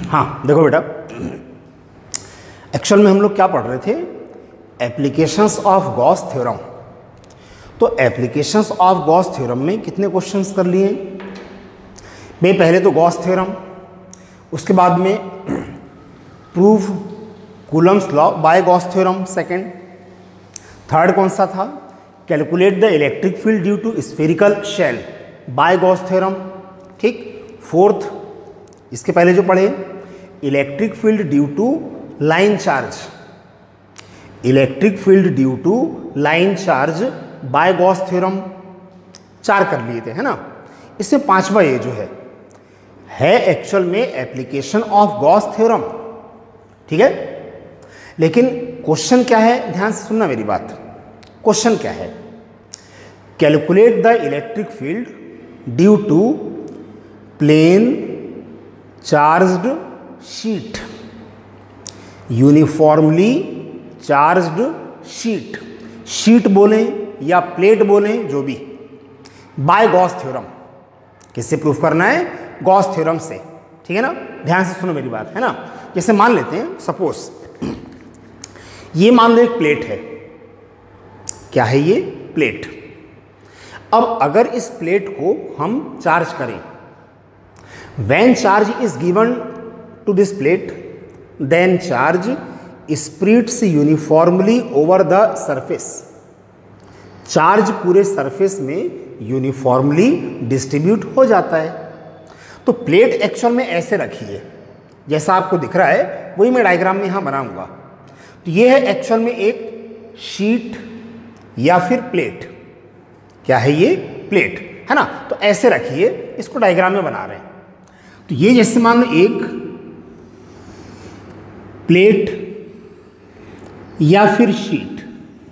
हाँ देखो बेटा, एक्चुअल में हम लोग क्या पढ़ रहे थे, एप्लीकेशंस ऑफ गॉस थ्योरम। तो एप्लीकेशंस ऑफ गॉस थ्योरम में कितने क्वेश्चंस कर लिए भाई? पहले तो गॉस थ्योरम, उसके बाद में prove Coulomb's law by Gauss theorem second, third कौन सा था, calculate the electric field due to spherical shell by Gauss theorem, ठीक। फोर्थ इसके पहले जो पढ़े, electric field due to line charge, electric field due to line charge by Gauss theorem, 4 कर लिए थे, है ना। इससे 5वां ये जो है एक्चुअल में एप्लीकेशन ऑफ गॉस थ्योरम, ठीक है। लेकिन क्वेश्चन क्या है, ध्यान से सुनना मेरी बात। क्वेश्चन क्या है, calculate the electric field due to plane charged sheet, uniformly charged sheet, sheet बोलें या प्लेट बोलें, जो भी, बाय गॉस थ्योरम। किससे प्रूफ करना है? गॉस थ्योरम से, ठीक है ना। ध्यान से सुनो मेरी बात, है ना। जैसे मान लेते हैं, सपोज ये मान लो एक प्लेट है, क्या है ये? प्लेट। अब अगर इस प्लेट को हम चार्ज करें, when charge is given to this plate then charge spreads uniformly over the surface, charge पूरे सरफेस में यूनिफॉर्मली डिस्ट्रीब्यूट हो जाता है। तो प्लेट एक्चुअल में ऐसे रखी है, जैसा आपको दिख रहा है वही मैं डायग्राम में यहाँ बनाऊंगा। तो ये है एक्चुअल में एक शीट या फिर प्लेट, क्या है ये? प्लेट, है ना। तो ऐसे रखिए, इसको डायग्राम में बना रहे हैं। तो ये जैसे मान लो एक प्लेट या फिर शीट,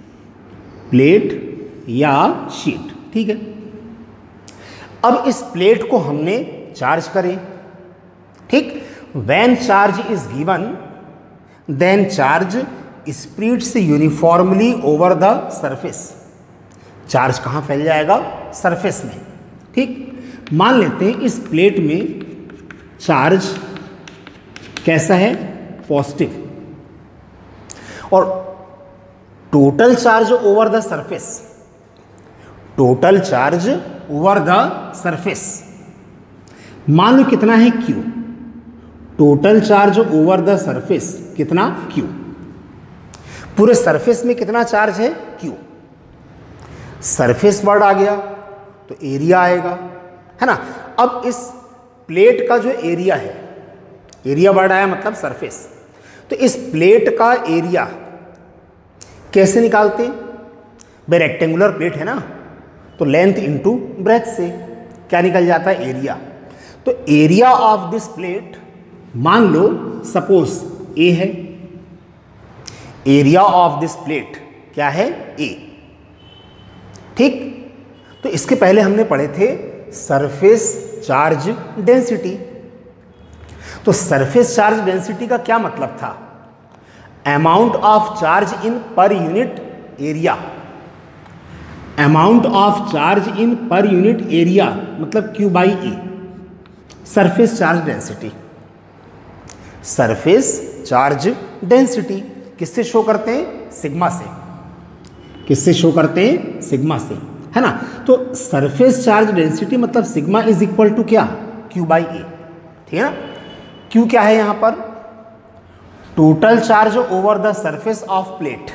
प्लेट या शीट, ठीक है। अब इस प्लेट को हमने चार्ज करें, ठीक। When charge is given then charge spreads uniformly over the surface, charge कहाँ फैल जाएगा? सरफेस में, ठीक। मान लेते हैं इस प्लेट में चार्ज कैसा है? पॉजिटिव, और total charge over the surface, total charge over the surface मान लो कितना है? Q। Total charge over the surface कितना? Q। पूरे सरफेस में कितना चार्ज है? Q। सरफेस वर्ड आ गया तो एरिया आएगा, है ना। अब इस प्लेट का जो एरिया है, एरिया वर्ड आया मतलब सरफेस, तो इस प्लेट का एरिया कैसे निकालते हैं भाई? रेक्टेंगुलर प्लेट है ना, तो लेंथ इंटू ब्रेथ से क्या निकल जाता है? एरिया। तो एरिया ऑफ दिस प्लेट, मान लो सपोज ए है, एरिया ऑफ दिस प्लेट क्या है? ए, ठीक। तो इसके पहले हमने पढ़े थे सरफेस चार्ज डेंसिटी। तो सरफेस चार्ज डेंसिटी का क्या मतलब था? Amount of charge in per unit area, amount of charge in per unit area मतलब Q by A, surface charge density. Surface charge density किससे शो करते हैं? सिग्मा से। किससे शो करते हैं? सिग्मा से, है ना। तो सरफेस चार्ज डेंसिटी मतलब सिग्मा इज इक्वल टू क्या? Q बाई ए, ठीक है ना। Q क्या है यहाँ पर? Total charge over the surface of plate,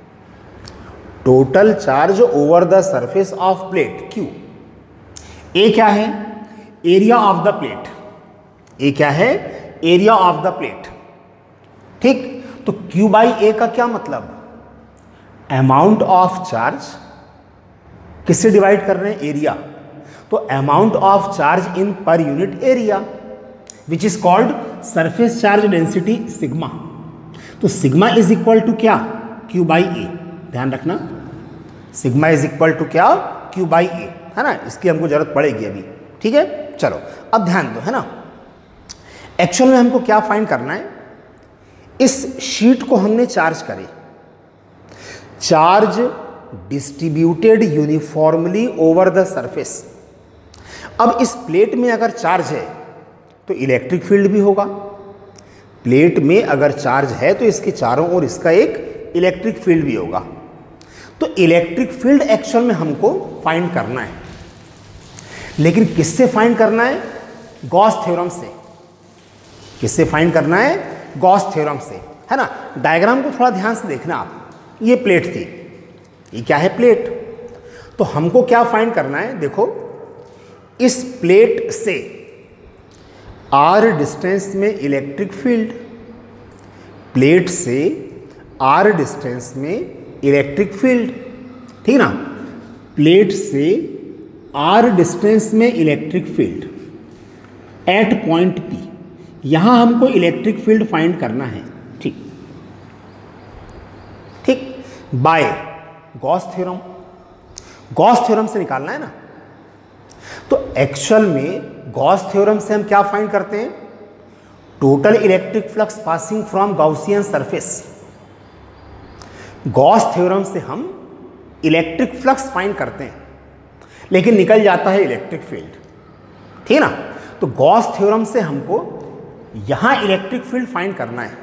total charge over the surface of plate Q। A क्या है? Area of the plate, A क्या है? एरिया ऑफ द प्लेट, ठीक। तो Q बाई ए का क्या मतलब? अमाउंट ऑफ चार्ज किससे डिवाइड कर रहे हैं? एरिया। तो amount of charge in per unit area which is called surface charge density sigma. तो सिग्मा इज इक्वल टू क्या? Q by A. ध्यान रखना, सिग्मा इज इक्वल टू क्या? Q बाई ए, है ना। इसकी हमको जरूरत पड़ेगी अभी, ठीक है। चलो अब ध्यान दो, है ना। एक्चुअल में हमको क्या फाइंड करना है? इस शीट को हमने चार्ज करे, charge distributed uniformly over the surface. अब इस प्लेट में अगर चार्ज है तो इलेक्ट्रिक फील्ड भी होगा, प्लेट में अगर चार्ज है तो इसके चारों ओर इसका एक इलेक्ट्रिक फील्ड भी होगा। तो इलेक्ट्रिक फील्ड एक्चुअल में हमको फाइंड करना है, लेकिन किससे फाइंड करना है? गॉस थ्योरम से। किससे फाइंड करना है? गॉस थ्योरम से, है ना। डायग्राम को थोड़ा ध्यान से देखना आप। ये प्लेट थी, ये क्या है? प्लेट। तो हमको क्या फाइंड करना है? देखो, इस प्लेट से आर डिस्टेंस में इलेक्ट्रिक फील्ड, प्लेट से आर डिस्टेंस में इलेक्ट्रिक फील्ड, ठीक ना। प्लेट से आर डिस्टेंस में electric field at point P, यहां हमको इलेक्ट्रिक फील्ड फाइंड करना है। ठीक ठीक, by Gauss theorem. Gauss theorem से निकालना है ना। तो एक्चुअल में गॉस थ्योरम से हम क्या फाइंड करते हैं? Total electric flux passing from Gaussian surface. Gauss theorem से हम इलेक्ट्रिक फ्लक्स फाइंड करते हैं, लेकिन निकल जाता है इलेक्ट्रिक फील्ड, ठीक है ना। तो गॉस थ्योरम से हमको यहां इलेक्ट्रिक फील्ड फाइंड करना है।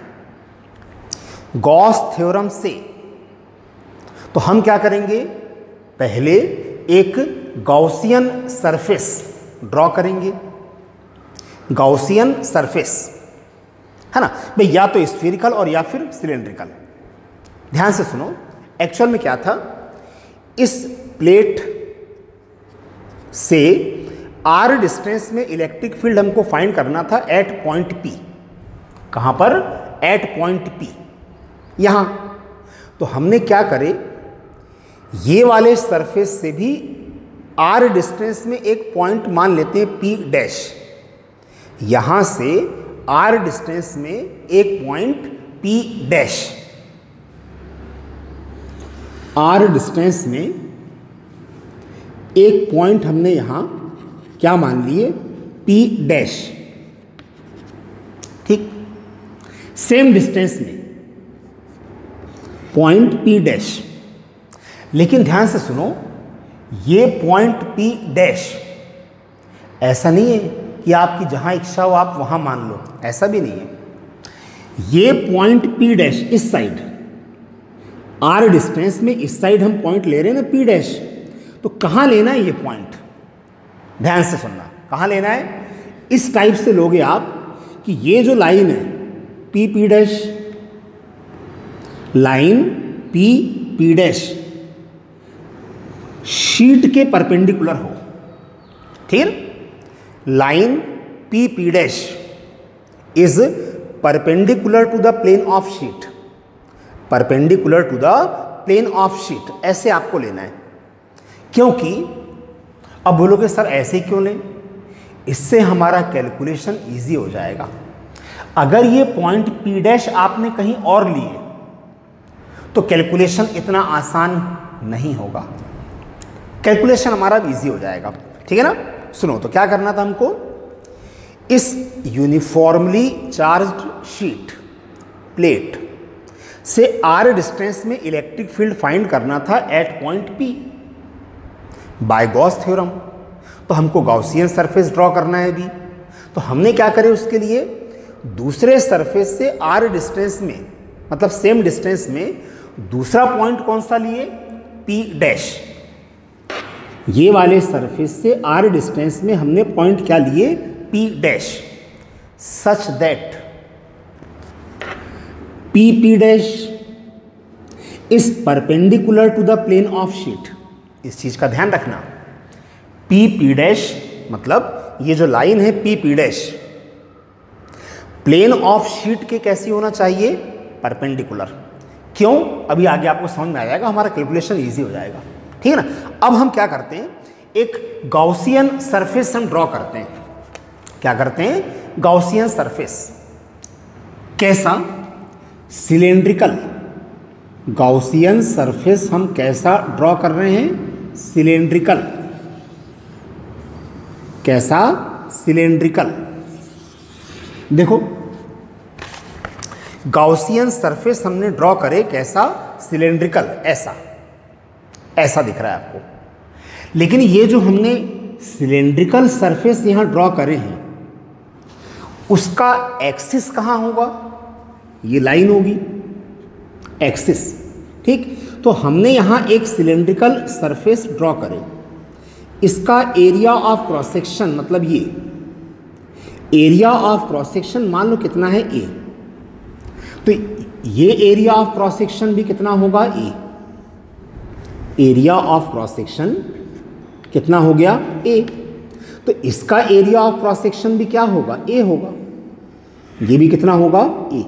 गॉस थ्योरम से तो हम क्या करेंगे? पहले एक गॉसियन सरफेस ड्रॉ करेंगे। गॉसियन सरफेस, है ना भाई, या तो स्फीरिकल और या फिर सिलेंड्रिकल। ध्यान से सुनो, एक्चुअल में क्या था? इस प्लेट से आर डिस्टेंस में इलेक्ट्रिक फील्ड हमको फाइंड करना था एट पॉइंट पी। कहां पर? एट पॉइंट पी, यहां। तो हमने क्या करे, ये वाले सरफेस से भी आर डिस्टेंस में एक पॉइंट मान लेते हैं पी डैश। यहां से आर डिस्टेंस में एक point P dash, R distance में एक पॉइंट हमने यहां क्या मान लिए? P dash. ठीक, सेम डिस्टेंस में पॉइंट पी डैश। लेकिन ध्यान से सुनो, ये पॉइंट पी डैश ऐसा नहीं है कि आपकी जहां इच्छा हो आप वहां मान लो, ऐसा भी नहीं है। ये पॉइंट पी डैश इस साइड, आर डिस्टेंस में इस साइड हम पॉइंट ले रहे हैं ना पी डैश। तो कहां लेना है ये पॉइंट? ध्यान से सुनना, कहां लेना है? इस टाइप से लोगे आप कि ये जो लाइन है P P dash, line P P dash sheet के परपेंडिकुलर हो। ठीक, line P P dash is perpendicular to the plane of sheet, perpendicular to the plane of sheet, ऐसे आपको लेना है। क्योंकि अब बोलोगे सर ऐसे क्यों लें? इससे हमारा कैलकुलेशन इजी हो जाएगा। अगर ये पॉइंट पी डैश आपने कहीं और लिए तो कैलकुलेशन इतना आसान नहीं होगा, कैलकुलेशन हमारा इजी हो जाएगा। ठीक है ना। सुनो, तो क्या करना था हमको? इस यूनिफॉर्मली चार्ज्ड शीट प्लेट से आर डिस्टेंस में इलेक्ट्रिक फील्ड फाइंड करना था at point P by Gauss theorem. तो हमको गॉसियन सरफेस ड्रॉ करना है अभी। तो हमने क्या करे उसके लिए? दूसरे सरफेस से आर डिस्टेंस में, मतलब सेम डिस्टेंस में दूसरा पॉइंट कौन सा लिए? P dash. ये वाले सरफेस से आर डिस्टेंस में हमने पॉइंट क्या लिए? P dash, such that P P dash is perpendicular to the plane of sheet. इस चीज का ध्यान रखना, पी पी डैश मतलब ये जो लाइन है P P dash plane of sheet के कैसी होना चाहिए? परपेंडिकुलर। क्यों? अभी आगे आपको समझ में आ जाएगा, हमारा कैलकुलेशन इजी हो जाएगा। ठीक है ना। अब हम क्या करते हैं? एक गॉसियन सरफेस हम ड्रॉ करते हैं। क्या करते हैं? Gaussian surface. कैसा? सिलेंड्रिकल। गॉसियन सरफेस हम कैसा ड्रॉ कर रहे हैं? सिलेंड्रिकल। कैसा? सिलेंड्रिकल। देखो, गॉसियन सरफेस हमने ड्रॉ करे कैसा? सिलेंड्रिकल। ऐसा ऐसा दिख रहा है आपको। लेकिन ये जो हमने सिलेंड्रिकल सरफेस यहां ड्रॉ करे हैं उसका एक्सिस कहां होगा? ये लाइन होगी एक्सिस, ठीक। तो हमने यहाँ एक सिलेंड्रिकल सरफेस ड्रॉ करे, इसका एरिया ऑफ क्रॉस सेक्शन मतलब ये एरिया ऑफ क्रॉस सेक्शन मान लो कितना है ए, तो ये एरिया ऑफ क्रॉस सेक्शन भी कितना होगा A, area of cross section कितना हो गया ए, तो इसका एरिया ऑफ क्रॉस सेक्शन भी क्या होगा ए होगा, ये भी कितना होगा ए,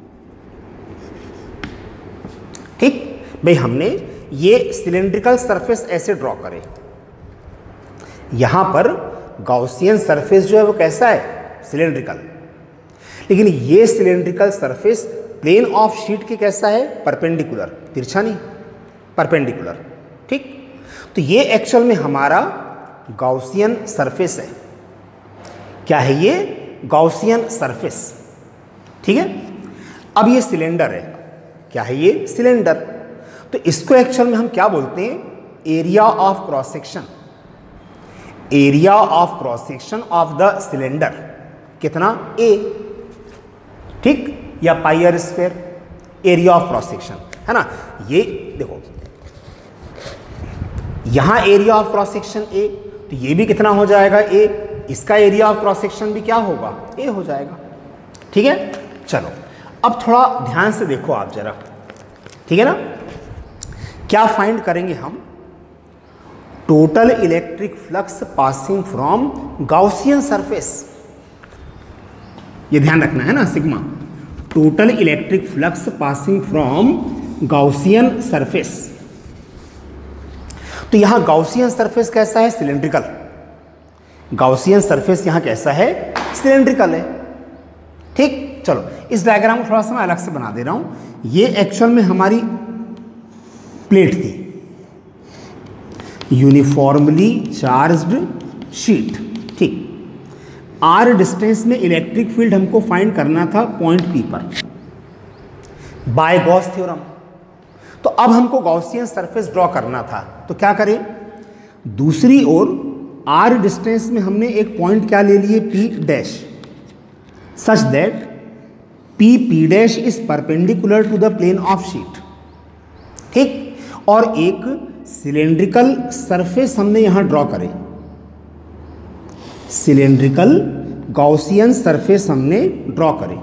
ठीक। भाई हमने ये सिलेंड्रिकल सरफेस ऐसे ड्रॉ करे, यहां पर गॉसियन सरफेस जो है वो कैसा है सिलेंड्रिकल, लेकिन ये cylindrical surface plane of sheet के कैसा है परपेंडिकुलर, तिरछा नहीं परपेंडिकुलर, ठीक। तो ये एक्चुअल में हमारा गॉसियन सरफेस है, क्या है ये गॉसियन सरफेस, ठीक है। अब ये सिलेंडर है, क्या है ये सिलेंडर, तो इसको एक्चुअल में हम क्या बोलते हैं area of cross section, area of cross section of the cylinder कितना ए, ठीक, या pi R square area of cross section है ना। ये देखो यहां area of cross section A, तो ये भी कितना हो जाएगा ए, इसका एरिया ऑफ क्रॉस सेक्शन भी क्या होगा ए हो जाएगा, ठीक है। चलो अब थोड़ा ध्यान से देखो आप जरा, ठीक है ना। क्या फाइंड करेंगे हम, total electric flux passing from Gaussian surface, ये ध्यान रखना है ना sigma, total electric flux passing from Gaussian surface. तो यहां गॉसियन सरफेस कैसा है सिलेंड्रिकल, गॉसियन सरफेस यहां कैसा है सिलेंड्रिकल है, ठीक। चलो इस डायग्राम को थोड़ा सा मैं अलग से बना दे रहा हूं, ये एक्चुअल में हमारी प्लेट थी, यूनिफॉर्मली चार्ज्ड शीट, ठीक। आर डिस्टेंस में इलेक्ट्रिक फील्ड हमको फाइंड करना था पॉइंट पी पर बाय गॉस थ्योरम, तो अब हमको गॉसियन सरफेस ड्रॉ करना था, तो क्या करें, दूसरी ओर आर डिस्टेंस में हमने एक पॉइंट क्या ले लिए P dash, such that P dash is perpendicular to the plane of sheet, ठीक। और एक सिलेंड्रिकल सरफेस हमने यहां ड्रॉ करे, सिलेंड्रिकल गॉसियन सरफेस हमने ड्रॉ करे,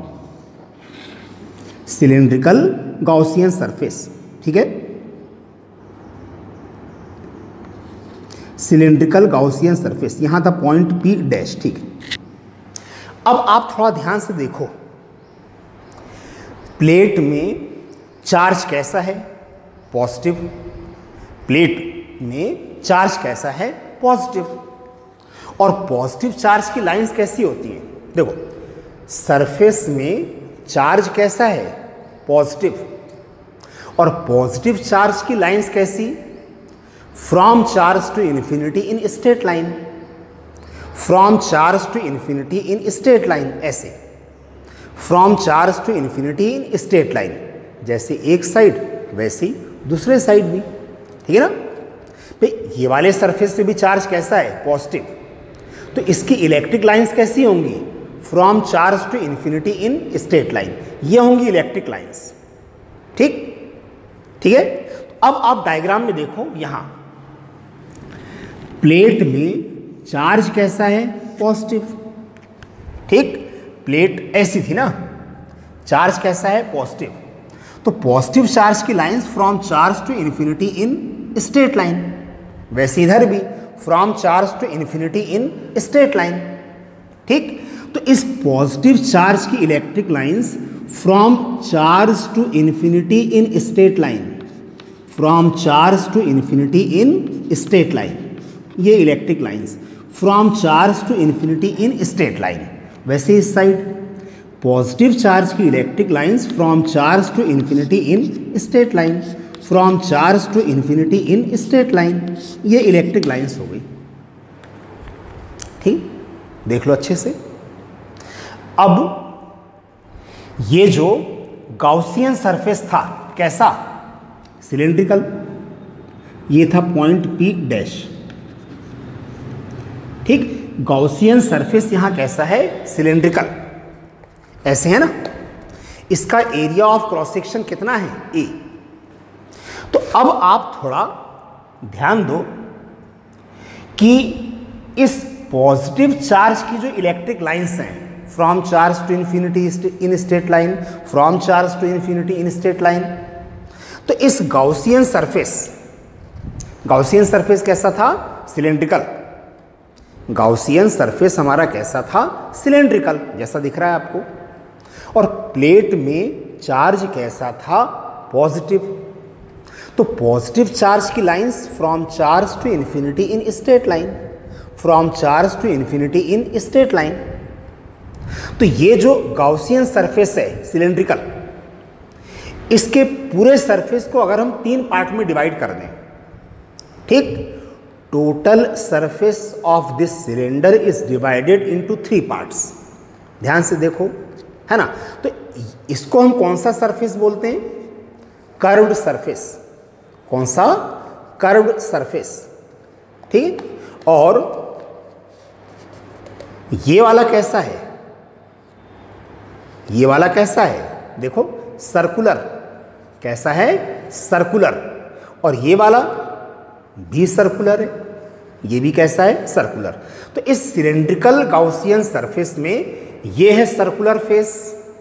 सिलेंड्रिकल गॉसियन सरफेस, ठीक है, सिलेंड्रिकल गॉसियन सरफेस, यहां था पॉइंट पी डैश, ठीक है। अब आप थोड़ा ध्यान से देखो, प्लेट में चार्ज कैसा है पॉजिटिव, प्लेट में चार्ज कैसा है पॉजिटिव, और पॉजिटिव चार्ज की लाइंस कैसी होती हैं, देखो सरफेस में चार्ज कैसा है पॉजिटिव, और पॉजिटिव चार्ज की लाइंस कैसी, from charge to infinity in straight line, from charge to infinity in straight line, ऐसे from charge to infinity in straight line, जैसे एक साइड वैसे ही दूसरे साइड भी, ठीक है ना। भाई ये वाले सरफेस पे भी चार्ज कैसा है पॉजिटिव, तो इसकी इलेक्ट्रिक लाइंस कैसी होंगी, from charge to infinity in straight line, ये होंगी इलेक्ट्रिक लाइंस, ठीक, ठीक है। अब आप डायग्राम में देखो, यहां प्लेट में चार्ज कैसा है पॉजिटिव, ठीक, प्लेट ऐसी थी ना, चार्ज कैसा है पॉजिटिव, तो पॉजिटिव चार्ज की lines from charge to infinity in straight line, वैसे इधर भी from charge to infinity in straight line, ठीक। तो इस पॉजिटिव चार्ज की electric lines from charge to infinity in straight line, from charge to infinity in straight line, ये electric lines from charge to infinity in straight line, वैसे इस side positive charge की electric lines from charge to infinity in straight line, from charge to infinity in straight line, ये electric lines हो गई, ठीक, देख लो अच्छे से। अब ये जो गॉसियन सरफेस था कैसा सिलेंड्रिकल, ये था पॉइंट पी डैश, ठीक, गॉसियन सरफेस यहां कैसा है सिलेंड्रिकल, ऐसे है ना। इसका एरिया ऑफ क्रॉस सेक्शन कितना है, ए। तो अब आप थोड़ा ध्यान दो कि इस पॉजिटिव चार्ज की जो इलेक्ट्रिक लाइंस हैं, from charge to infinity in straight line, from charge to infinity in straight line, तो इस गाउसियन सरफेस कैसा था, सिलेंड्रिकल। गाउसियन सरफेस हमारा कैसा था, सिलेंड्रिकल, जैसा दिख रहा है आपको। और प्लेट में चार्ज कैसा था, पॉजिटिव। तो पॉजिटिव चार्ज की lines from charge to infinity in straight line, from charge to infinity in straight line. तो ये जो गाउसियन सरफेस है सिलेंड्रिकल, इसके पूरे सरफेस को अगर हम 3 पार्ट में डिवाइड कर दें, ठीक, total surface of this cylinder is divided into 3 parts. ध्यान से देखो, है ना। तो इसको हम कौन सा सरफेस बोलते हैं, कर्व्ड सरफेस। कौन सा, कर्व्ड सरफेस, ठीक। और ये वाला कैसा है, ये वाला कैसा है, देखो सर्कुलर, कैसा है, सर्कुलर। और ये वाला भी सर्कुलर है, ये भी कैसा है, सर्कुलर। तो इस सिलेंड्रिकल गाउसियन सरफेस में ये है सर्कुलर फेस,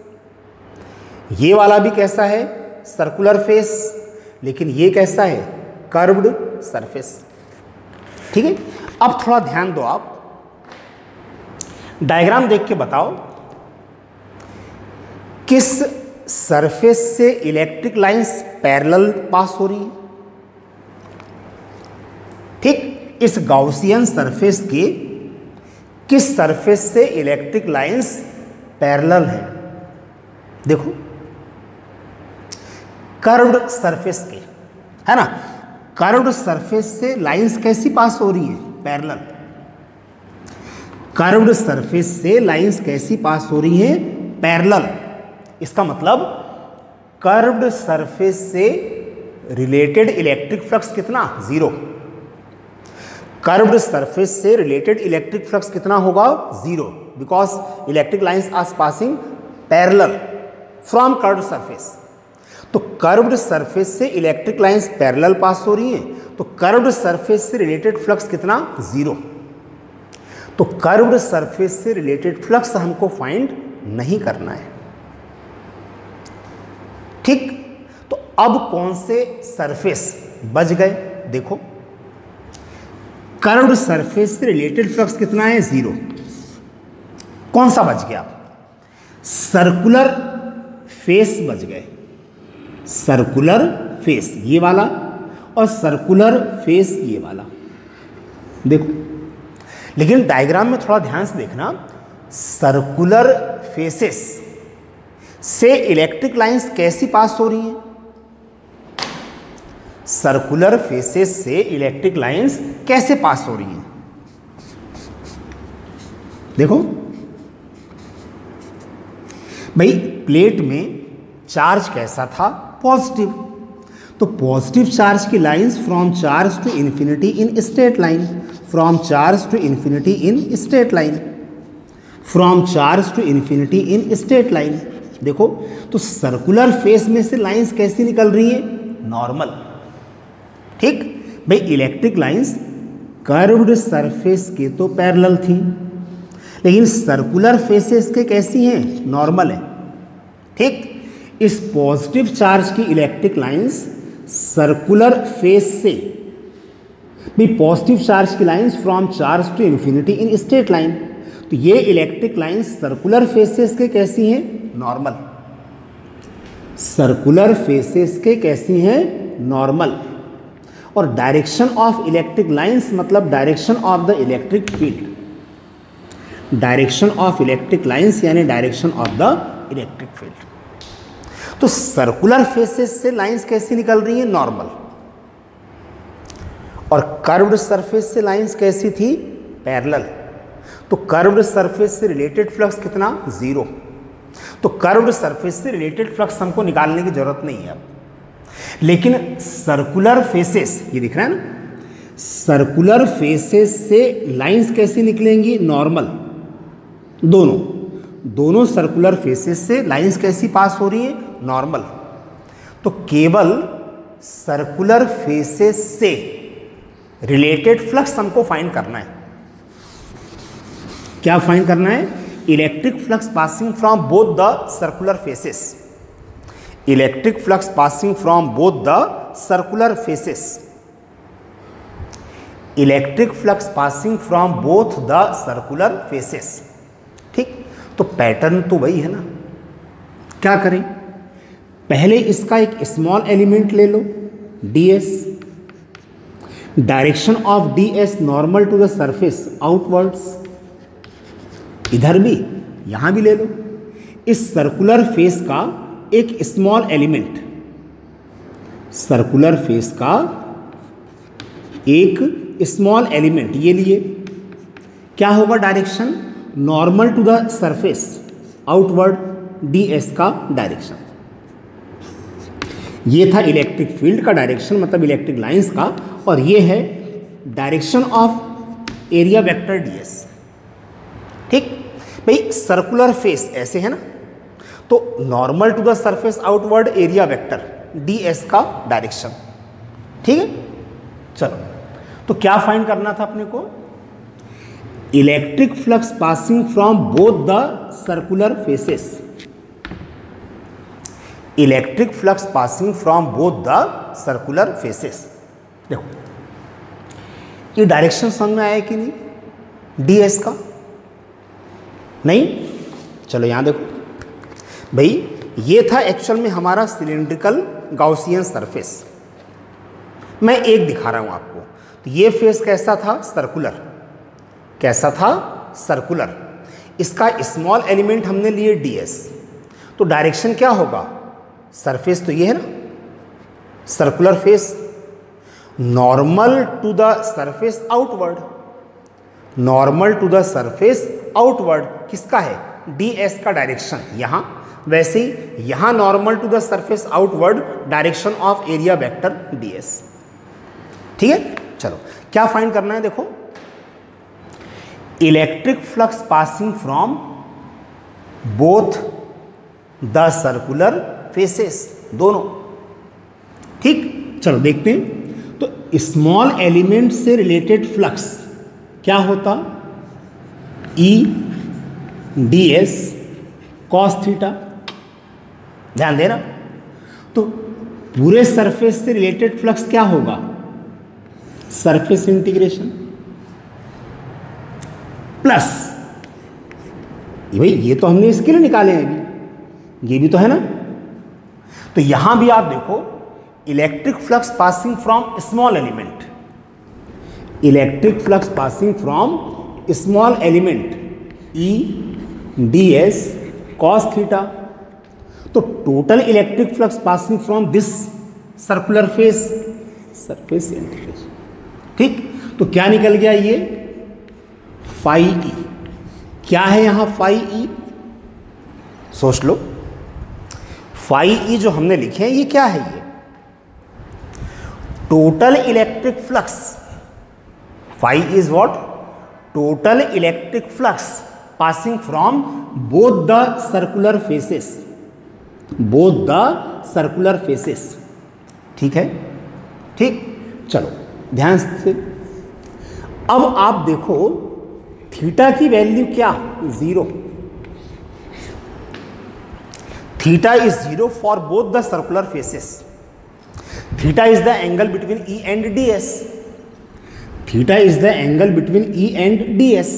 ये वाला भी कैसा है, सर्कुलर फेस, लेकिन ये कैसा है, कर्व्ड सरफेस, ठीक है। अब थोड़ा ध्यान दो, आप डायग्राम देख के बताओ किस सरफेस से इलेक्ट्रिक लाइंस पैरेलल पास हो रही है, ठीक। इस गाउसियन सरफेस के किस सरफेस से इलेक्ट्रिक लाइंस पैरेलल हैं, देखो कर्व्ड सरफेस के, है ना। कर्व्ड सरफेस से लाइंस कैसी पास हो रही है, पैरेलल। कर्व्ड सरफेस से लाइंस कैसी पास हो रही हैं, पैरेलल। इसका मतलब कर्व्ड सरफेस से रिलेटेड इलेक्ट्रिक फ्लक्स कितना, 0। कर्व्ड सरफेस से रिलेटेड इलेक्ट्रिक फ्लक्स कितना होगा, 0, because electric lines are passing parallel from curved surface. तो कर्व्ड सरफेस से इलेक्ट्रिक लाइंस पैरेलल पास हो रही हैं, तो कर्व्ड सरफेस से रिलेटेड फ्लक्स कितना, 0। तो कर्व्ड सरफेस से रिलेटेड फ्लक्स हमको फाइंड नहीं करना है, ठीक। तो अब कौन से सरफेस बच गए, देखो कर्व्ड सरफेस से रिलेटेड फ्लक्स कितना है, 0। कौन सा बच गया, सर्कुलर फेस बच गए, सर्कुलर फेस ये वाला, और सर्कुलर फेस ये वाला, देखो। लेकिन डायग्राम में थोड़ा ध्यान से देखना, सर्कुलर फेसेस से इलेक्ट्रिक लाइंस कैसी पास हो रही हैं, सर्कुलर फेसेस से इलेक्ट्रिक लाइंस कैसे पास हो रही हैं, देखो भाई, प्लेट में चार्ज कैसा था, पॉजिटिव। तो पॉजिटिव चार्ज की lines from charge to infinity in straight line, from charge to infinity in straight line, from charge to infinity in straight line, देखो। तो सर्कुलर फेस में से लाइंस कैसी निकल रही है, नॉर्मल, ठीक। भाई इलेक्ट्रिक लाइंस कर्व्ड सरफेस के तो पैरेलल थी, लेकिन सर्कुलर फेसेस के कैसी हैं, नॉर्मल है, ठीक। इस पॉजिटिव चार्ज की इलेक्ट्रिक लाइंस सर्कुलर फेस से, भी पॉजिटिव चार्ज की lines from charge to infinity in straight line, तो ये इलेक्ट्रिक लाइंस सर्कुलर फेसेस के कैसी हैं, नॉर्मल। सर्कुलर फेसेस के कैसी हैं, नॉर्मल। और डायरेक्शन ऑफ इलेक्ट्रिक लाइंस मतलब direction of the electric field, direction of electric lines यानी direction of the electric field. तो सर्कुलर फेसेस से लाइंस कैसी निकल रही हैं, नॉर्मल। और कर्व्ड सरफेस से लाइंस कैसी थी, पैरेलल। तो कर्व्ड सरफेस से रिलेटेड फ्लक्स कितना, 0। तो कर्व्ड सरफेस से रिलेटेड फ्लक्स हमको निकालने की जरूरत नहीं है अब। लेकिन सर्कुलर फेसेस, ये दिख रहा है ना, सर्कुलर फेसेस से लाइंस कैसी निकलेंगी, नॉर्मल। दोनों दोनों सर्कुलर फेसेस से लाइंस कैसी पास हो रही हैं? नॉर्मल। तो केवल सर्कुलर फेसेस से रिलेटेड फ्लक्स हमको फाइंड करना है। क्या फाइंड करना है? Electric flux passing from both the circular faces. Electric flux passing from both the circular faces. Electric flux passing from both the circular faces. ठीक, तो पैटर्न तो वही है ना। क्या करें? पहले इसका एक स्मॉल एलिमेंट ले लो, ds। Direction of ds normal to the surface outwards. इधर भी, यहां भी ले लो। इस सर्कुलर फेस का एक स्मॉल एलिमेंट, सर्कुलर फेस का एक स्मॉल एलिमेंट ये लिए। क्या होगा direction? Normal to the surface outward, ds का डायरेक्शन। ये था इलेक्ट्रिक फील्ड का डायरेक्शन, मतलब इलेक्ट्रिक लाइंस का, और ये है direction of area vector ds। ठीक भाई, सर्कुलर फेस ऐसे है ना, तो normal to the surface outward area vector ds का डायरेक्शन। ठीक है, चलो, तो क्या फाइंड करना था अपने को? Electric flux passing from both the circular faces. Electric flux passing from both the circular faces. देखो, ये डायरेक्शन समझ में आया कि नहीं? ds का नहीं? चलो यहां देखो भाई, ये था एक्चुअल में हमारा सिलिंड्रिकल गाउसियन सरफेस। मैं एक दिखा रहा हूं आपको। तो ये फेस कैसा था? सर्कुलर। कैसा था? सर्कुलर। इसका स्मॉल एलिमेंट हमने लिए ds। तो डायरेक्शन क्या होगा? सरफेस तो ये है ना, circular face, normal to the surface outward. Normal to the surface outward किसका है? ds का डायरेक्शन। यहां वैसे ही यहां normal to the surface outward, direction of area vector ds। ठीक है, चलो क्या फाइंड करना है? देखो, electric flux passing from both the circular faces, दोनों। ठीक, चलो देखते हैं। तो स्मॉल एलिमेंट से रिलेटेड फ्लक्स क्या होता? E ds cos theta. ध्यान देना। तो पूरे सरफेस से रिलेटेड फ्लक्स क्या होगा? सरफेस इंटीग्रेशन प्लस, भाई ये तो हमने इसके लिए निकाले हैं अभी, ये भी तो है ना। तो यहां भी आप देखो, electric flux passing from small element. Electric flux passing from small element E ds cos theta. तो total electric flux passing from this circular face, surface integration. ठीक, तो क्या निकल गया? ये फाई E। क्या है यहां फाई E? सोच लो, फाई E जो हमने लिखे हैं ये क्या है? ये total electric flux. Phi is what? Total electric flux passing from both the circular faces. Both the circular faces. ठीक है, ठीक, चलो ध्यान से। अब आप देखो, थीटा की वैल्यू क्या? 0। Theta is 0 for both the circular faces. Theta is the angle between E and ds। Theta is the angle between E and ds।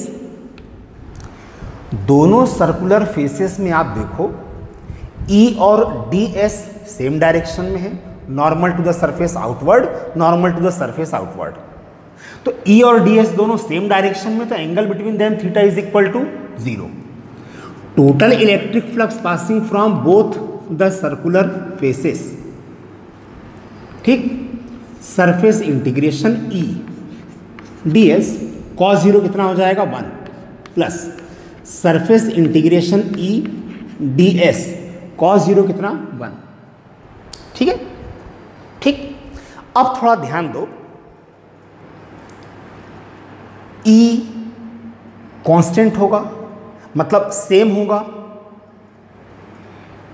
दोनों सर्कुलर फेसेस में आप देखो, E और ds सेम डायरेक्शन में है, normal to the surface outward, normal to the surface outward. तो E और ds दोनों सेम डायरेक्शन में, तो angle between them theta is equal to 0। Total electric flux passing from both the circular faces. ठीक, surface integration E ds cos 0 कितना हो जाएगा? 1 plus surface integration E ds cos 0 कितना? 1। ठीक है, ठीक। अब थोड़ा ध्यान दो, E कांस्टेंट होगा, मतलब सेम होगा,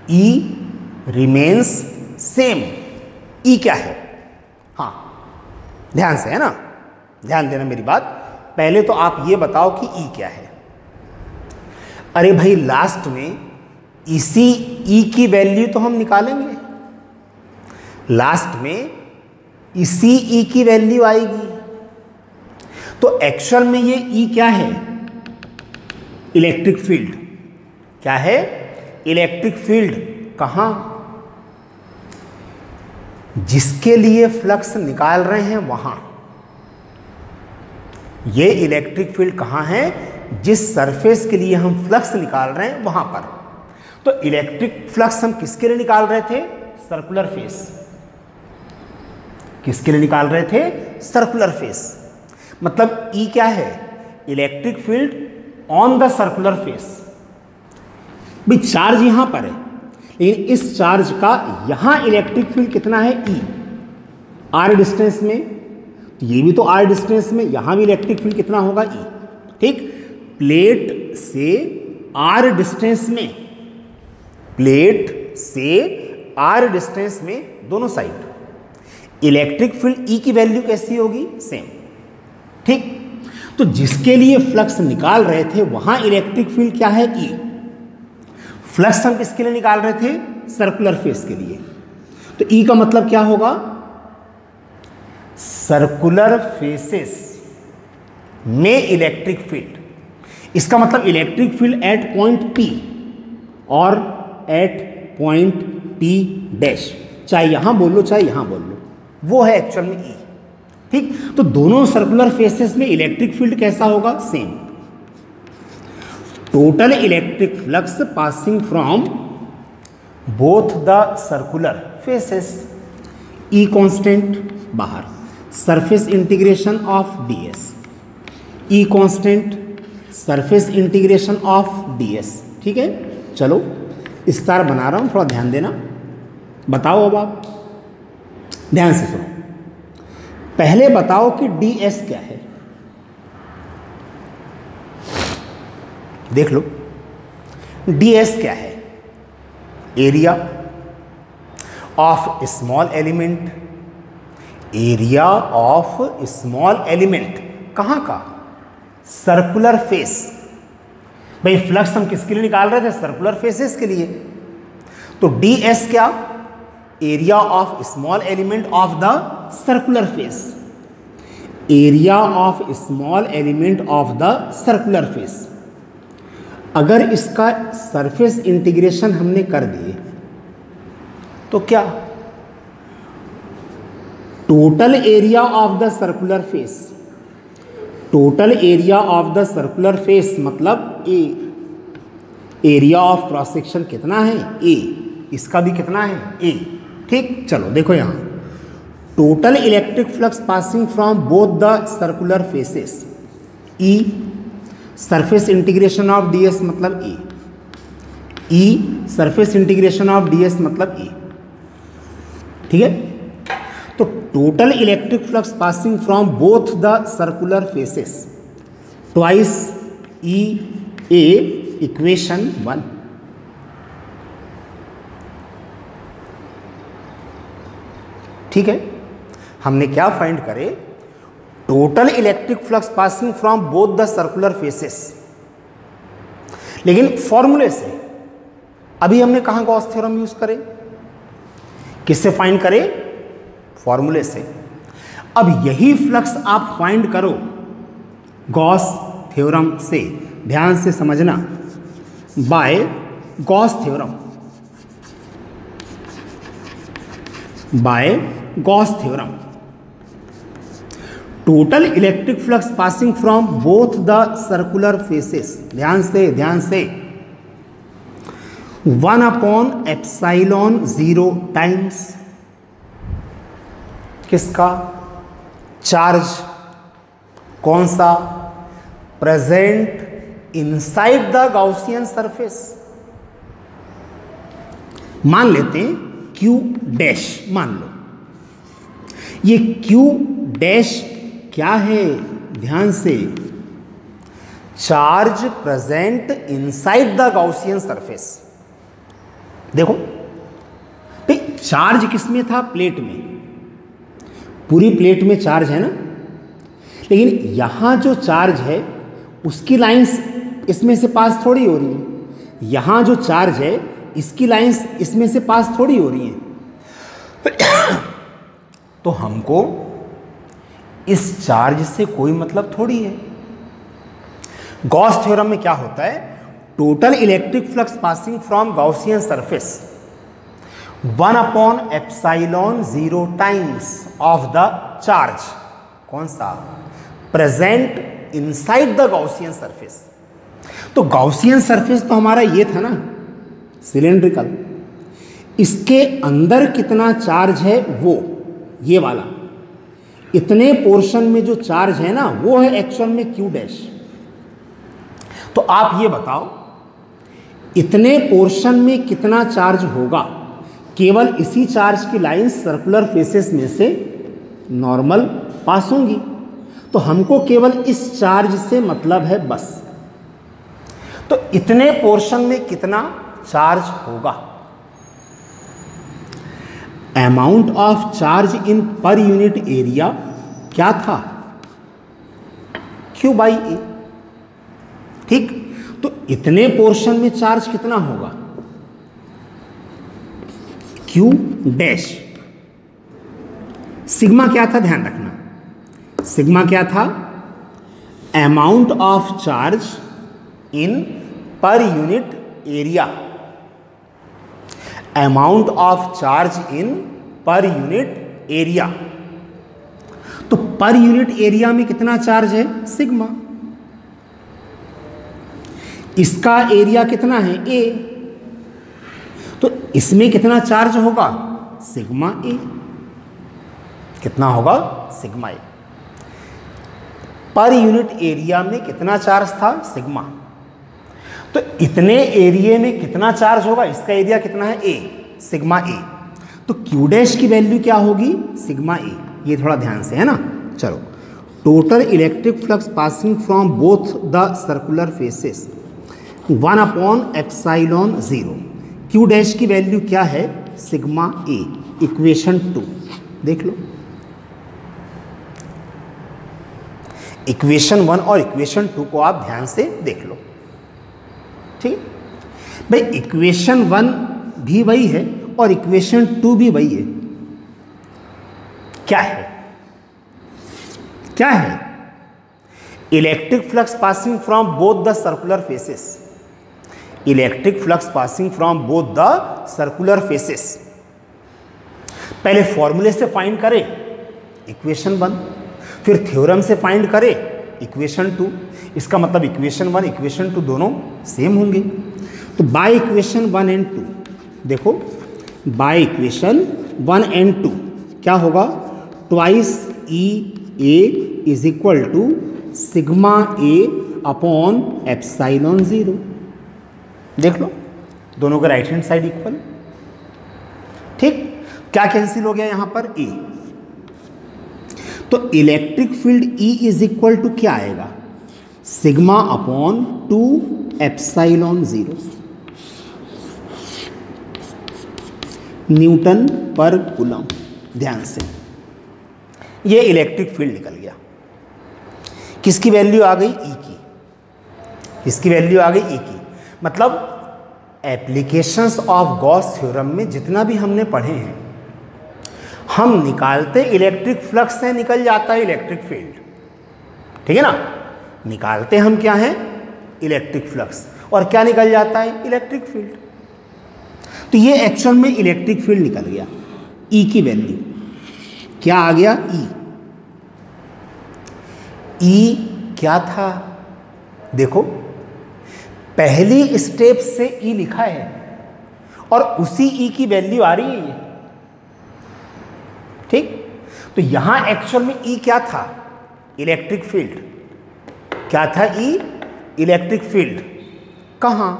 ई रिमेन्स सेम। ई क्या है? हाँ, ध्यान से, है ना, ध्यान देना मेरी बात। पहले तो आप ये बताओ कि ई क्या है। अरे भाई, लास्ट में इसी ई की वैल्यू तो हम निकालेंगे, लास्ट में इसी ई की वैल्यू आएगी। तो एक्चुअल में ये ई क्या है? Electric field. क्या है? Electric field. कहां? जिसके लिए फ्लक्स निकाल रहे हैं वहां। ये इलेक्ट्रिक फील्ड कहां है? जिस सरफेस के लिए हम फ्लक्स निकाल रहे हैं वहां पर। तो इलेक्ट्रिक फ्लक्स हम किसके लिए निकाल रहे थे? Circular face. किसके लिए निकाल रहे थे? Circular face. मतलब ई क्या है? Electric field on the circular face. भाई चार्ज यहां पर है, लेकिन इस चार्ज का यहां इलेक्ट्रिक फील्ड कितना है? ई, आर डिस्टेंस में। तो ये भी तो आर डिस्टेंस में, यहां भी इलेक्ट्रिक फील्ड कितना होगा? ई। ठीक, प्लेट से आर डिस्टेंस में, प्लेट से आर डिस्टेंस में दोनों साइड इलेक्ट्रिक फील्ड ई की वैल्यू कैसी होगी? सेम। ठीक, तो जिसके लिए फ्लक्स निकाल रहे थे वहां इलेक्ट्रिक फील्ड क्या है? ई। फ्लक्स हम किसके लिए निकाल रहे थे? सर्कुलर फेस के लिए। तो ई का मतलब क्या होगा? सर्कुलर फेसेस में इलेक्ट्रिक फील्ड। इसका मतलब electric field at point P और एट पॉइंट पी डैश, चाहे यहां बोल लो चाहे यहां बोल लो, वो है एक्चुअल में ई। ठीक, तो दोनों सर्कुलर फेसेस में इलेक्ट्रिक फील्ड कैसा होगा? Same. Total electric flux passing from both the circular faces, E constant बाहर, surface integration of DS, E constant, surface integration of DS. ठीक है, चलो स्टार बना रहा हूं, थोड़ा ध्यान देना। बताओ, अब आप ध्यान से सुनो। पहले बताओ कि ds क्या है? देख लो, ds क्या है? Area of small element. Area of small element कहां का? Circular face. भाई फ्लक्स हम किसके लिए निकाल रहे थे? सर्कुलर फेसेस के लिए। तो ds क्या? Area of small element of the circular face. Area of small element of the circular face. अगर इसका सरफेस इंटीग्रेशन हमने कर दिए तो क्या? Total area of the circular face. Total area of the circular face मतलब A. Area of cross section कितना है? ए। इसका भी कितना है? ए। ठीक, चलो देखो यहां, total electric flux passing from both the circular faces, E. Surface integration of DS मतलब A, E surface integration of DS मतलब ए। ठीक है, तो total electric flux passing from both the circular faces twice E A equation 1। ठीक है, हमने क्या find करे? Total electric flux passing from both the circular faces. लेकिन फॉर्मूले से अभी हमने कहां गॉस थ्योरम यूज करे? किससे फाइंड करे? फॉर्मूले से। अब यही फ्लक्स आप फाइंड करो गॉस थ्योरम से, ध्यान से समझना, by Gauss theorem. By Gauss theorem total electric flux passing from both the circular faces, ध्यान से 1/ε0 टाइम्स किसका? चार्ज। कौन सा? Present inside the Gaussian surface. मान लेते हैं Q डैश, मान लो ये Q डैश क्या है? ध्यान से, charge present inside the Gaussian surface. देखो भाई, चार्ज किस में था? प्लेट में, पूरी प्लेट में चार्ज है ना, लेकिन यहां जो चार्ज है उसकी लाइंस इसमें से पास थोड़ी हो रही है, यहां जो चार्ज है इसकी लाइंस इसमें से पास थोड़ी हो रही हैं। तो हमको इस चार्ज से कोई मतलब थोड़ी है। गॉस थ्योरम में क्या होता है? Total electric flux passing from Gaussian surface 1/ε0 times of the charge, कौन सा? Present inside the Gaussian surface. तो गॉसियन सरफेस तो हमारा ये था ना, सिलेंड्रिकल, इसके अंदर कितना चार्ज है वो ये वाला, इतने पोर्शन में जो चार्ज है ना वो है एक्चुअल में Q डैश। तो आप ये बताओ इतने पोर्शन में कितना चार्ज होगा? केवल इसी चार्ज की लाइन सर्कुलर फेसेस में से नॉर्मल पास होंगी, तो हमको केवल इस चार्ज से मतलब है बस। तो इतने पोर्शन में कितना चार्ज होगा? Amount of charge in per unit area क्या था? Q/A। ठीक, तो इतने पोर्शन में चार्ज कितना होगा? Q dash. सिग्मा क्या था? ध्यान रखना, सिग्मा क्या था? Amount of charge in per unit area, amount of charge in per unit area. तो पर यूनिट एरिया में कितना चार्ज है? सिग्मा। इसका एरिया कितना है? A। तो इसमें कितना चार्ज होगा? Sigma A। कितना होगा? Sigma A। Per unit area में कितना चार्ज था? सिग्मा। तो इतने एरिया में कितना चार्ज होगा? इसका एरिया कितना है? A, sigma A। तो Q डैश की वैल्यू क्या होगी? Sigma A। ये थोड़ा ध्यान से है ना। चलो, total electric flux passing from both the circular faces 1/ε0। Q dash की वैल्यू क्या है? Sigma A। इक्वेशन 2 देख लो, इक्वेशन 1 और इक्वेशन 2 को आप ध्यान से देख लो। ठीक भाई, इक्वेशन 1 भी वही है और इक्वेशन 2 भी वही है। क्या है? क्या है? Electric flux passing from both the circular faces, electric flux passing from both the circular faces. पहले फॉर्मूले से फाइंड करें इक्वेशन 1, फिर थ्योरम से फाइंड करें इक्वेशन 2। इसका मतलब इक्वेशन 1 इक्वेशन 2 दोनों सेम होंगे। तो बाय इक्वेशन 1 एंड 2 देखो, बाय इक्वेशन 1 एंड 2 क्या होगा? Twice EA is equal to sigma A upon ε0। देख लो, दोनों का राइट हैंड साइड इक्वल। ठीक, क्या कैंसिल हो गया यहां पर? A। तो electric field E is equal to क्या आएगा? Sigma upon 2ε0 newton per coulomb. ध्यान से, ये इलेक्ट्रिक फील्ड निकल गया। किसकी वैल्यू आ गई? E की। किसकी वैल्यू आ गई? E की। मतलब एप्लीकेशंस ऑफ गॉस थ्योरम में जितना भी हमने पढ़े हैं, हम निकालते इलेक्ट्रिक फ्लक्स से निकल जाता है इलेक्ट्रिक फील्ड। ठीक है ना, निकालते हम क्या है? इलेक्ट्रिक फ्लक्स, और क्या निकल जाता है? Electric field. तो ये एक्चुअल में इलेक्ट्रिक फील्ड निकल गया। E की वैल्यू क्या आ गया? E क्या था? देखो, पहली स्टेप से E लिखा है और उसी E की वैल्यू आ रही है ये। ठीक, तो यहां एक्चुअल में E क्या था? Electric field. क्या था? E electric field. कहां?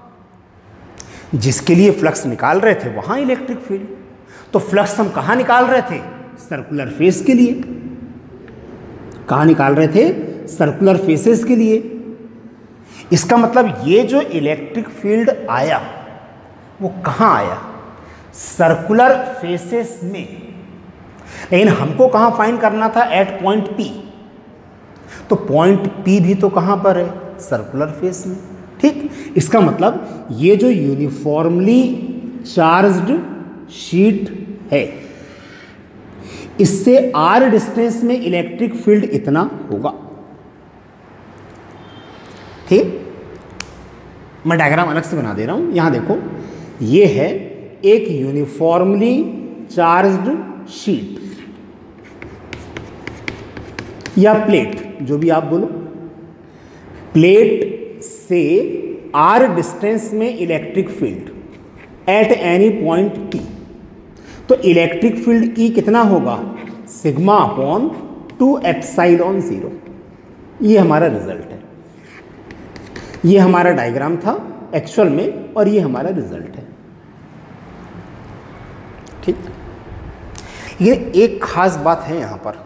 जिसके लिए फ्लक्स निकाल रहे थे वहां इलेक्ट्रिक फील्ड। तो फ्लक्स हम कहां निकाल रहे थे? सर्कुलर फेस के लिए। कहां निकाल रहे थे? सर्कुलर फेसेस के लिए। इसका मतलब ये जो इलेक्ट्रिक फील्ड आया वो कहाँ आया? सर्कुलर फेसेस में। लेकिन हमको कहाँ फाइंड करना था? At point P। तो पॉइंट P भी तो कहाँ पर है? सर्कुलर फेस में। ठीक, इसका मतलब ये जो यूनिफॉर्मली चार्ज्ड शीट है, इससे r डिस्टेंस में इलेक्ट्रिक फील्ड इतना होगा। ठीक, मैं डायग्राम अलग से बना दे रहा हूं। यहां देखो, ये है एक यूनिफॉर्मली चार्ज्ड शीट या प्लेट, जो भी आप बोलो। प्लेट से r डिस्टेंस में electric field at any point P। तो इलेक्ट्रिक फील्ड E कितना होगा? Sigma upon 2 epsilon 0। ये हमारा रिजल्ट है। ये हमारा डायग्राम था एक्चुअल में, और ये हमारा रिजल्ट है। ठीक, ये एक खास बात है यहां पर,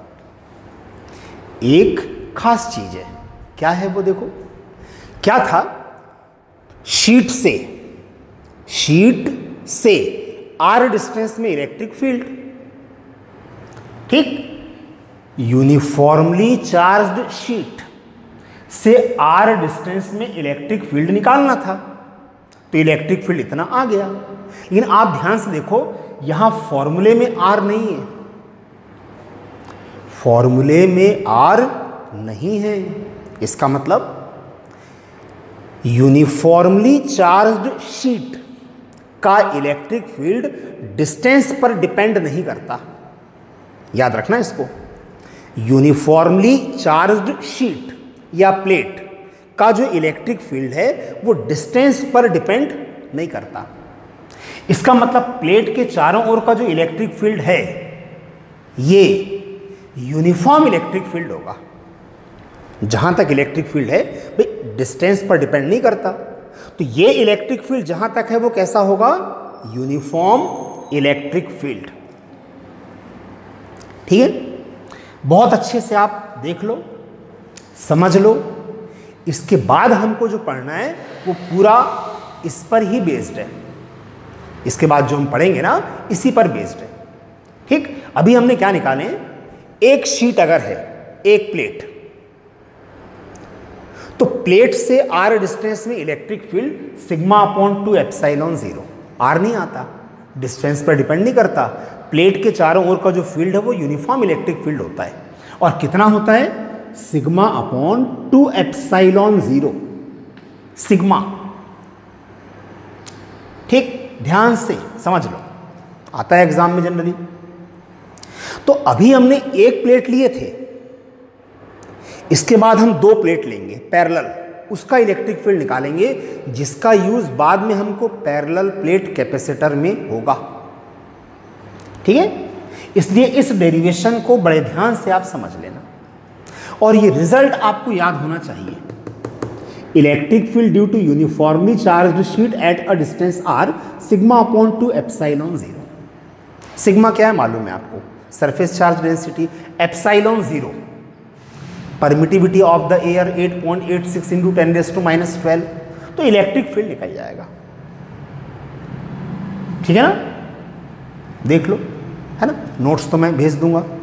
एक खास चीज है। क्या है वो? देखो क्या था, शीट से r डिस्टेंस में इलेक्ट्रिक फील्ड। ठीक, यूनिफॉर्मली चार्ज्ड शीट से r डिस्टेंस में इलेक्ट्रिक फील्ड निकालना था, तो इलेक्ट्रिक फील्ड इतना आ गया। लेकिन आप ध्यान से देखो, यहां फॉर्मूले में r नहीं है, फॉर्मूले में r नहीं है। इसका मतलब यूनिफॉर्मली चार्ज्ड शीट का इलेक्ट्रिक फील्ड डिस्टेंस पर डिपेंड नहीं करता। याद रखना इसको। यूनिफॉर्मली चार्ज्ड शीट या प्लेट का जो इलेक्ट्रिक फील्ड है वो डिस्टेंस पर डिपेंड नहीं करता। इसका मतलब प्लेट के चारों ओर का जो इलेक्ट्रिक फील्ड है ये यूनिफॉर्म इलेक्ट्रिक फील्ड होगा। जहां तक इलेक्ट्रिक फील्ड है भाई डिस्टेंस पर डिपेंड नहीं करता, तो ये इलेक्ट्रिक फील्ड जहां तक है वो कैसा होगा? Uniform electric field. ठीक है, बहुत अच्छे से आप देख लो, समझ लो। इसके बाद हमको जो पढ़ना है वो पूरा इस पर ही बेस्ड है। इसके बाद जो हम पढ़ेंगे ना, इसी पर बेस्ड है। ठीक, अभी हमने क्या निकाले? एक शीट अगर है, एक प्लेट, तो प्लेट से r डिस्टेंस में electric field sigma upon 2 epsilon 0। r नहीं आता, डिस्टेंस पर डिपेंड नहीं करता। प्लेट के चारों ओर का जो फील्ड है वो यूनिफॉर्म इलेक्ट्रिक फील्ड होता है। और कितना होता है? Sigma upon 2 epsilon 0 sigma. ठीक, ध्यान से समझ लो, आता है एग्जाम में जनरली। तो अभी हमने एक प्लेट लिए थे, इसके बाद हम 2 प्लेट लेंगे पैरेलल, उसका इलेक्ट्रिक फील्ड निकालेंगे, जिसका यूज बाद में हमको पैरेलल प्लेट कैपेसिटर में होगा। ठीक है, इसलिए इस डेरिवेशन को बड़े ध्यान से आप समझ लेना, और ये रिजल्ट आपको याद होना चाहिए। Electric field due to uniformly charged sheet at a distance r sigma upon 2 epsilon 0। Sigma क्या है मालूम है आपको? Surface charge density. Epsilon 0 permittivity of the air 8.86 into 10⁻⁻12। तो इलेक्ट्रिक फील्ड निकल जाएगा। ठीक है ना, देख लो, है ना। नोट्स तो मैं भेज दूंगा।